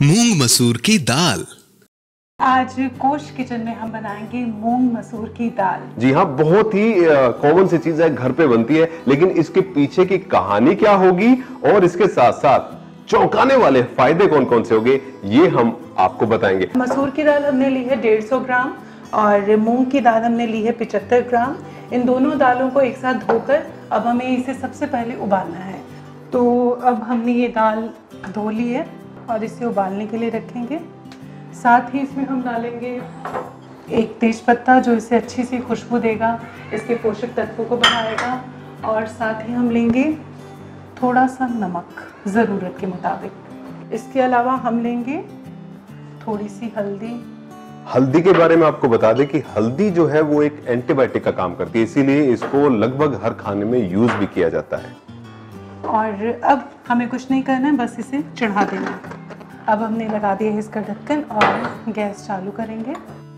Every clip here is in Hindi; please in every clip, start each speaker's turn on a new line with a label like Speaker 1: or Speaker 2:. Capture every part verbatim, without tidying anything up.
Speaker 1: मूंग मसूर की दाल।
Speaker 2: आज कोश किचन में हम बनाएंगे मूंग मसूर की दाल।
Speaker 3: जी हाँ, बहुत ही कॉमन सी चीज है, घर पे बनती है, लेकिन इसके पीछे की कहानी क्या होगी और इसके साथ साथ चौंकाने वाले फायदे कौन कौन से होंगे, ये हम आपको बताएंगे।
Speaker 2: मसूर की दाल हमने ली है डेढ़ सौ ग्राम और मूंग की दाल हमने ली है पचहत्तर ग्राम। इन दोनों दालों को एक साथ धोकर अब हमें इसे सबसे पहले उबालना है। तो अब हमने ये दाल धो ली है और इसे उबालने के लिए रखेंगे। साथ ही इसमें हम डालेंगे एक तेज़पत्ता जो इसे अच्छी सी खुशबू देगा, इसके पोषक तत्वों को बढ़ाएगा। और साथ ही हम लेंगे थोड़ा सा नमक ज़रूरत के मुताबिक। इसके अलावा हम लेंगे थोड़ी सी हल्दी।
Speaker 3: हल्दी के बारे में आपको बता दें कि हल्दी जो है वो एक एंटीबायोटिक का काम करती है, इसीलिए इसको लगभग हर खाने में यूज भी किया जाता है।
Speaker 2: और अब हमें कुछ नहीं करना है, बस इसे चढ़ा देना है। अब हमने लगा दिया है इसका ढक्कन और गैस चालू करेंगे।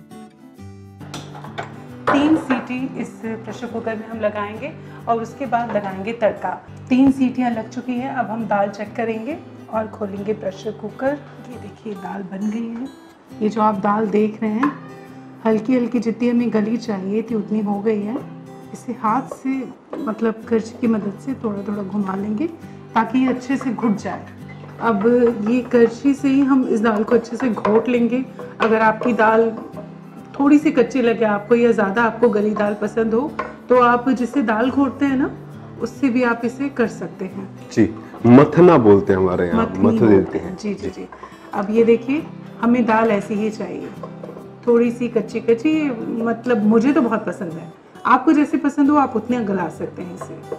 Speaker 2: तीन सीटी इस प्रेशर कुकर में हम लगाएंगे और उसके बाद लगाएंगे तड़का। तीन सीटियां लग चुकी हैं। अब हम दाल चेक करेंगे और खोलेंगे प्रेशर कुकर। ये देखिए दाल बन गई है। ये जो आप दाल देख रहे हैं हल्की हल्की जितनी हमें गली चाहिए थी उतनी हो गई है। इसे हाथ से मतलब करछी की मदद से थोड़ा थोड़ा घुमा लेंगे ताकि ये अच्छे से घुट जाए। अब ये करछी से ही हम इस दाल को अच्छे से घोट लेंगे। अगर आपकी दाल थोड़ी सी कच्ची लगे आपको या ज़्यादा आपको गली दाल पसंद हो तो आप जिससे दाल घोटते हैं ना उससे भी आप इसे कर सकते हैं।
Speaker 3: जी, मथना बोलते हैं हमारे यहाँ, मथ देते हैं।
Speaker 2: जी जी जी। अब ये देखिए हमें दाल ऐसी ही चाहिए, थोड़ी सी कच्ची कच्ची, मतलब मुझे तो बहुत पसंद है। आपको जैसे पसंद हो आप उतने गला सकते हैं इसे।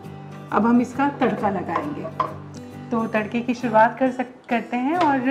Speaker 2: अब हम इसका तड़का लगाएंगे। तो तड़के की शुरुआत कर सक करते हैं और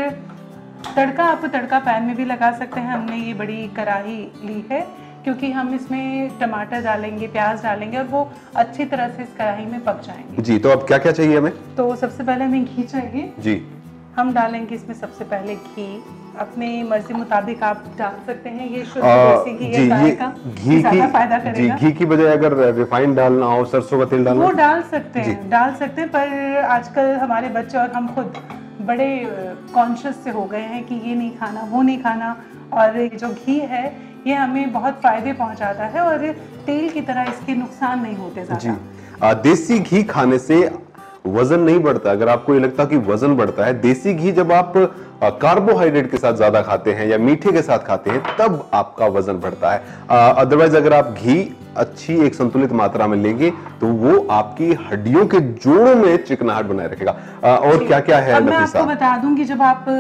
Speaker 2: तड़का आप तड़का पैन में भी लगा सकते हैं। हमने ये बड़ी कढ़ाई ली है क्योंकि हम इसमें टमाटर डालेंगे, प्याज डालेंगे और वो अच्छी तरह से इस कढ़ाई में पक जाएंगे।
Speaker 3: जी, तो अब क्या क्या चाहिए हमें?
Speaker 2: तो सबसे पहले हमें घी चाहिए।
Speaker 3: जी,
Speaker 2: हम डालेंगे इसमें सबसे पहले घी। अपनी मर्जी मुताबिक आप डाल सकते हैं। ये शुद्ध देसी घी है, गाय का,
Speaker 3: घी
Speaker 2: ज़्यादा फायदा करेगा।
Speaker 3: जी, घी की बजाय अगर रिफाइंड डालना हो, सरसों का तेल डालना
Speaker 2: वो डाल सकते हैं, डाल सकते हैं। पर आजकल हमारे बच्चे और हम खुद बड़े कॉन्शियस से हो गए हैं कि ये नहीं खाना, वो नहीं खाना। और जो घी है ये हमें बहुत फायदे पहुंचाता है और तेल की तरह इसके नुकसान नहीं होते ज़्यादा।
Speaker 3: जी, देसी घी खाने से वजन नहीं बढ़ता। अगर आपको ये लगता कि वजन बढ़ता है, देसी घी जब आप कार्बोहाइड्रेट के साथ ज्यादा खाते हैं या मीठे के साथ खाते हैं तब आपका वजन बढ़ता है। अदरवाइज अगर आप घी अच्छी एक संतुलित मात्रा में लेंगे तो वो आपकी हड्डियों के जोड़ों में चिकनाहट बनाए रखेगा। आ, और क्या क्या है?
Speaker 2: अब मैं आपको बता दूं कि जब आप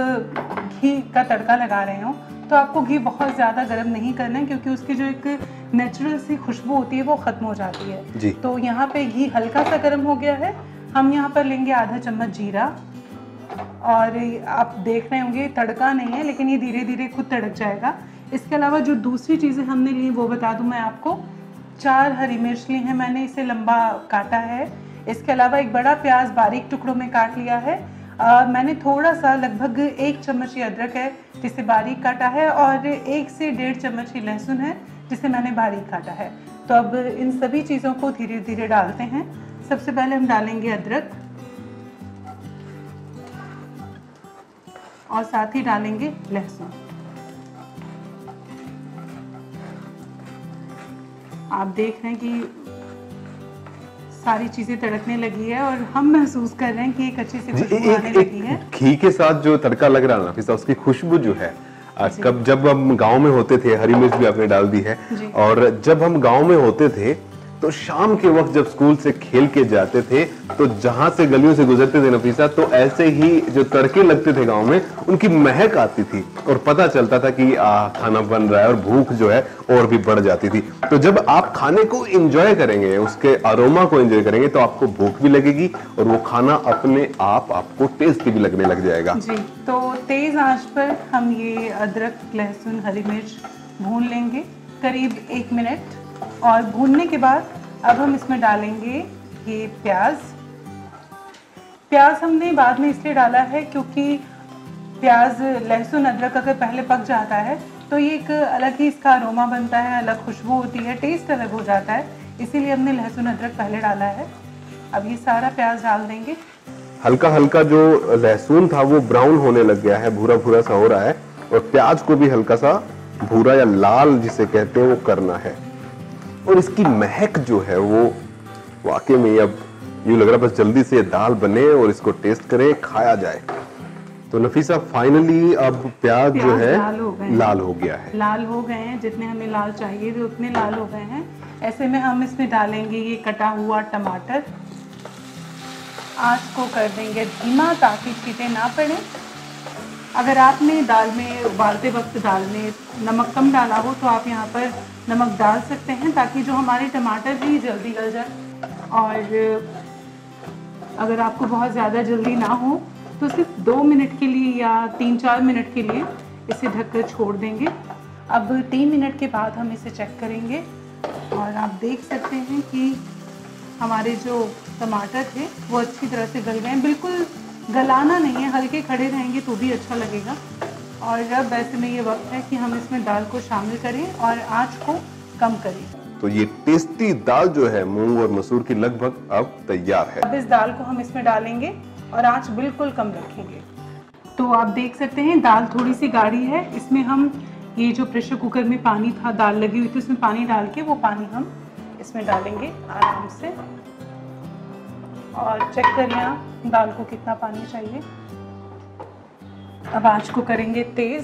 Speaker 2: घी का तड़का लगा रहे हो तो आपको घी बहुत ज्यादा गर्म नहीं करना है क्योंकि उसकी जो एक नेचुरल सी खुशबू होती है वो खत्म हो जाती है।
Speaker 3: जी।
Speaker 2: तो यहाँ पे घी हल्का सा गर्म हो गया है। हम यहाँ पर लेंगे आधा चम्मच जीरा और आप देख रहे होंगे तड़का नहीं है लेकिन ये धीरे धीरे खुद तड़क जाएगा। इसके अलावा जो दूसरी चीज़ें हमने ली वो बता दूं मैं आपको। चार हरी मिर्च ली है मैंने, इसे लंबा काटा है। इसके अलावा एक बड़ा प्याज बारीक टुकड़ों में काट लिया है। आ, मैंने थोड़ा सा लगभग एक चम्मच ही अदरक है जिसे बारीक काटा है और एक से डेढ़ चम्मच ही लहसुन है जिसे मैंने बारीक काटा है। तो अब इन सभी चीज़ों को धीरे धीरे डालते हैं। सबसे पहले हम डालेंगे अदरक और साथ ही डालेंगे लहसुन। आप देख रहे हैं कि सारी चीजें तड़कने लगी है और हम महसूस कर रहे हैं कि एक अच्छी सी खुशबू आने लगी है।
Speaker 3: घी के साथ जो तड़का लग रहा है ना, उसकी खुशबू जो है, कब जब हम गांव में होते थे, हरी मिर्च भी आपने डाल दी है, और जब हम गांव में होते थे तो शाम के वक्त जब स्कूल से खेल के जाते थे तो जहां से गलियों से गुजरते थे नफीसा, तो ऐसे ही जो तड़के लगते थे गांव में उनकी महक आती थी और पता चलता था कि आ, खाना बन रहा है और भूख जो है और भी बढ़ जाती थी। तो जब आप खाने को एंजॉय करेंगे, उसके अरोमा को एंजॉय करेंगे तो आपको भूख भी लगेगी और वो खाना अपने आप आपको टेस्टी भी लगने लग जाएगा।
Speaker 2: जी, तो तेज आंच पर हम ये अदरक, लहसुन, हरी मिर्च भून लेंगे करीब एक मिनट। और भूनने के बाद अब हम इसमें डालेंगे ये प्याज। प्याज हमने बाद में इसलिए डाला है क्योंकि प्याज, लहसुन, अदरक अगर पहले पक जाता है तो ये एक अलग ही इसका अरोमा बनता है, अलग खुशबू होती है, टेस्ट अलग हो जाता है, इसीलिए हमने लहसुन अदरक पहले डाला है। अब ये सारा प्याज डाल देंगे
Speaker 3: हल्का हल्का जो लहसुन था वो ब्राउन होने लग गया है, भूरा भूरा सा हो रहा है, और प्याज को भी हल्का सा भूरा या लाल जिसे कहते हैं वो करना है। और इसकी महक जो है वो वाकई में अब यूं लग रहा है बस जल्दी से दाल बने और इसको टेस्ट करें, खाया जाए। तो नफीसा फाइनली अब प्याज, प्याज जो है लाल हो, लाल हो गया है,
Speaker 2: लाल हो गए हैं, जितने हमें लाल चाहिए थे उतने लाल हो गए हैं। ऐसे में हम इसमें डालेंगे ये कटा हुआ टमाटर। आंच को कर देंगे धीमा ताकि छींटे ना पड़े। अगर आपने दाल में उबालते वक्त दाल में नमक कम डाला हो तो आप यहाँ पर नमक डाल सकते हैं ताकि जो हमारे टमाटर भी जल्दी गल जाए। और अगर आपको बहुत ज़्यादा जल्दी ना हो तो सिर्फ दो मिनट के लिए या तीन चार मिनट के लिए इसे ढककर छोड़ देंगे। अब तीन मिनट के बाद हम इसे चेक करेंगे और आप देख सकते हैं कि हमारे जो टमाटर थे वो अच्छी तरह से गल गए हैं। बिल्कुल गलाना नहीं है, हल्के खड़े रहेंगे तो भी अच्छा लगेगा। और अब ऐसे में ये वक्त है कि हम इसमें दाल को शामिल करें और आँच को कम करें।
Speaker 3: तो ये टेस्टी दाल जो है मूंग और मसूर की लगभग अब तैयार है।
Speaker 2: अब इस दाल को हम इसमें डालेंगे और आंच बिल्कुल कम रखेंगे। तो आप देख सकते हैं दाल थोड़ी सी गाढ़ी है। इसमें हम ये जो प्रेशर कुकर में पानी था, दाल लगी हुई थी, उसमें पानी डाल के वो पानी हम इसमें डालेंगे आराम से। और चेक करें आप दाल को कितना पानी चाहिए। अब आंच को करेंगे तेज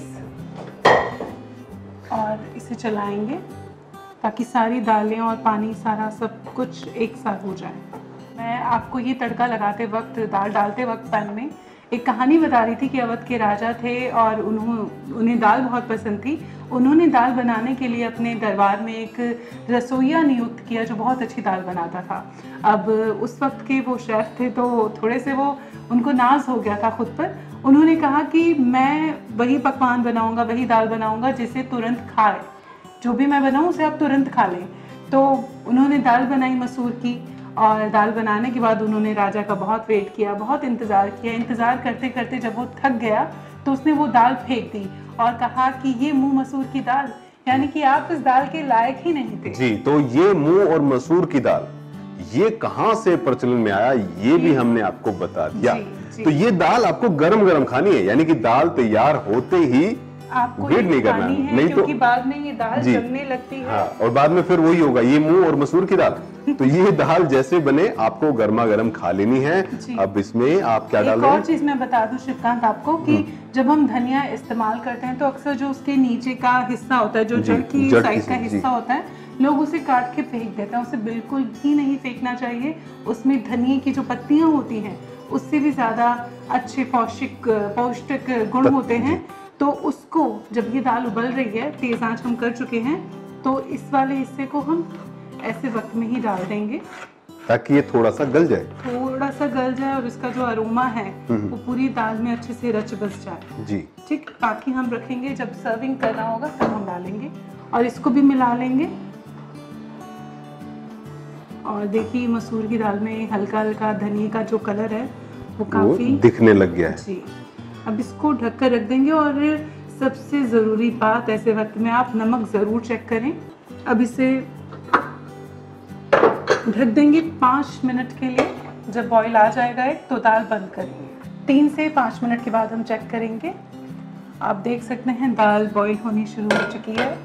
Speaker 2: और इसे चलाएंगे ताकि सारी दालें और पानी सारा सब कुछ एक साथ हो जाए। मैं आपको ये तड़का लगाते वक्त, दाल डालते वक्त पैन में एक कहानी बता रही थी कि अवध के राजा थे और उन्होंने उन्हें दाल बहुत पसंद थी। उन्होंने दाल बनाने के लिए अपने दरबार में एक रसोइया नियुक्त किया जो बहुत अच्छी दाल बनाता था। अब उस वक्त के वो शेफ थे तो थोड़े से वो उनको नाज हो गया था खुद पर। उन्होंने कहा कि मैं वही पकवान बनाऊंगा, वही दाल बनाऊंगा जिसे तुरंत खाए, जो भी मैं बनाऊं उसे आप तुरंत खा लें। तो उन्होंने दाल बनाई मसूर की, और दाल बनाने के बाद उन्होंने राजा का बहुत वेट किया, बहुत इंतज़ार किया। इंतज़ार करते करते जब वो थक गया तो उसने वो दाल फेंक दी और कहा कि ये मुंह मसूर की दाल, यानी कि आप इस दाल के लायक ही नहीं थे।
Speaker 3: जी, तो ये मुंह और मसूर की दाल ये कहां से प्रचलन में आया ये भी हमने आपको बता दिया। जी, जी। तो ये दाल आपको गरम गरम खानी है, यानी कि दाल तैयार होते ही
Speaker 2: आपको
Speaker 3: वेट नहीं करना
Speaker 2: है, नहीं तो बाद में ये दाल जमने लगती है।
Speaker 3: हाँ, और बाद में फिर वही होगा, ये मुंह और मसूर की दाल। तो ये दाल जैसे बने आपको गर्मा गर्म खा लेनी है। अब इसमें आप क्या डाल रहे हैं?
Speaker 2: एक और चीज मैं बता दूं श्रीकांत आपको कि जब हम धनिया इस्तेमाल करते हैं तो अक्सर जो उसके नीचे का हिस्सा होता है, जो जड़ की साइड का हिस्सा होता है, लोग उसे काट के फेंक देते हैं। उसे बिल्कुल भी नहीं फेंकना चाहिए। उसमें धनिया की जो पत्तियां होती हैं उससे भी ज्यादा अच्छे पौष्टिक पौष्टिक गुण होते हैं। तो उसको जब ये दाल उबल रही है, तेज आंच हम कर चुके हैं, तो इस वाले हिस्से को हम ऐसे वक्त में ही डाल देंगे
Speaker 3: ताकि ये थोड़ा सा गल जाए,
Speaker 2: थोड़ा सा गल जाए और इसका जो अरोमा है वो पूरी दाल में अच्छे से रच बस जाए।
Speaker 3: जी
Speaker 2: ठीक, बाकी हम रखेंगे जब सर्विंग करना होगा तब हम डालेंगे और इसको भी मिला लेंगे। और देखिए मसूर की दाल में हल्का हल्का धनिया का जो कलर है वो काफी
Speaker 3: वो दिखने लग गया है। जी,
Speaker 2: अब इसको ढककर रख देंगे। और सबसे ज़रूरी बात, ऐसे वक्त में आप नमक ज़रूर चेक करें। अब इसे ढक देंगे पाँच मिनट के लिए। जब बॉईल आ जाएगा एक तो दाल बंद करेंगे। तीन से पाँच मिनट के बाद हम चेक करेंगे। आप देख सकते हैं दाल बॉईल होनी शुरू हो चुकी है।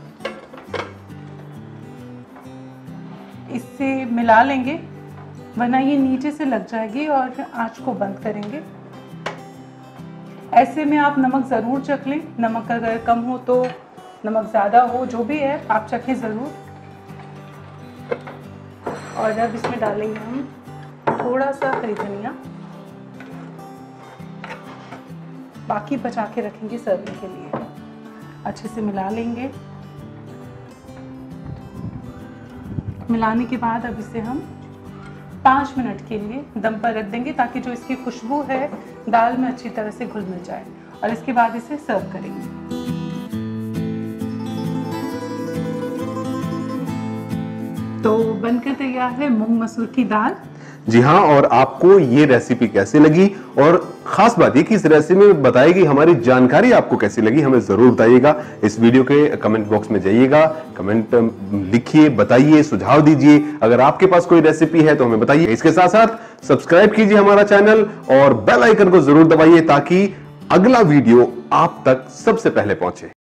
Speaker 2: इससे मिला लेंगे वरना ये नीचे से लग जाएगी और आँच को बंद करेंगे। ऐसे में आप नमक ज़रूर चख लें। नमक अगर कम हो तो, नमक ज़्यादा हो, जो भी है आप चखें ज़रूर। और अब इसमें डालेंगे हम थोड़ा सा हरी धनिया, बाकी बचा के रखेंगे सर्विंग के लिए। अच्छे से मिला लेंगे। मिलाने के बाद अब इसे हम पाँच मिनट के लिए दम पर रख देंगे ताकि जो इसकी खुशबू है दाल में अच्छी तरह से घुल मिल जाए। और इसके बाद इसे सर्व करेंगे। तो बनकर तैयार है मूंग मसूर की दाल।
Speaker 3: जी हाँ, और आपको ये रेसिपी कैसी लगी और खास बात ये कि इस रेसिपी में बताई गई हमारी जानकारी आपको कैसी लगी हमें जरूर बताइएगा। इस वीडियो के कमेंट बॉक्स में जाइएगा, कमेंट लिखिए, बताइए, सुझाव दीजिए। अगर आपके पास कोई रेसिपी है तो हमें बताइए। इसके साथ साथ सब्सक्राइब कीजिए हमारा चैनल और बेल आइकन को जरूर दबाइए ताकि अगला वीडियो आप तक सबसे पहले पहुंचे।